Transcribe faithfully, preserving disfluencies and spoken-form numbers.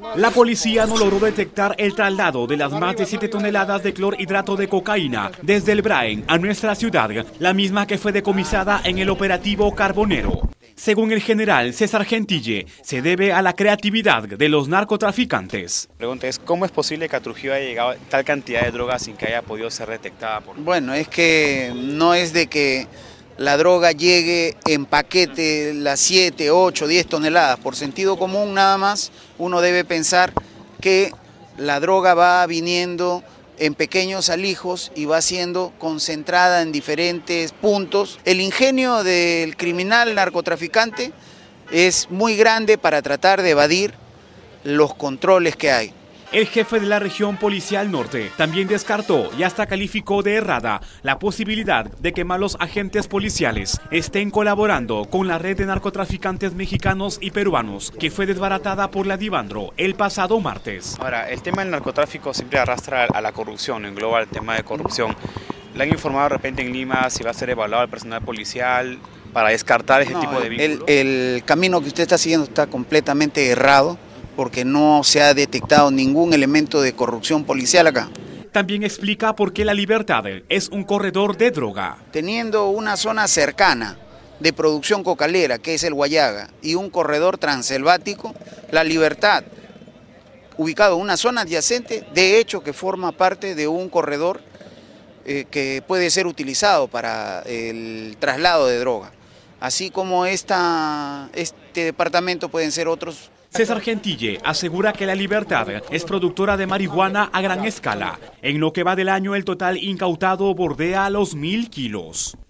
La policía no logró detectar el traslado de las más de siete toneladas de clorhidrato de cocaína desde el Braen a nuestra ciudad, la misma que fue decomisada en el operativo Carbonero. Según el general César Gentille, se debe a la creatividad de los narcotraficantes. La pregunta es, ¿cómo es posible que a Trujillo haya llegado tal cantidad de droga sin que haya podido ser detectada? Por... Bueno, es que no es de que la droga llegue en paquete las siete, ocho, diez toneladas. Por sentido común nada más, uno debe pensar que la droga va viniendo en pequeños alijos y va siendo concentrada en diferentes puntos. El ingenio del criminal narcotraficante es muy grande para tratar de evadir los controles que hay. El jefe de la región policial norte también descartó y hasta calificó de errada la posibilidad de que malos agentes policiales estén colaborando con la red de narcotraficantes mexicanos y peruanos que fue desbaratada por la Divandro el pasado martes. Ahora, el tema del narcotráfico siempre arrastra a la corrupción, engloba el tema de corrupción. ¿Le han informado de repente en Lima si va a ser evaluado el personal policial para descartar ese no, tipo de vínculos? El, el camino que usted está siguiendo está completamente errado, porque no se ha detectado ningún elemento de corrupción policial acá. También explica por qué La Libertad es un corredor de droga. Teniendo una zona cercana de producción cocalera, que es el Guayaga, y un corredor transelvático, La Libertad, ubicado en una zona adyacente, de hecho que forma parte de un corredor eh, que puede ser utilizado para el traslado de droga. Así como esta, este departamento pueden ser otros. César Gentille asegura que La Libertad es productora de marihuana a gran escala. En lo que va del año, el total incautado bordea los mil kilos.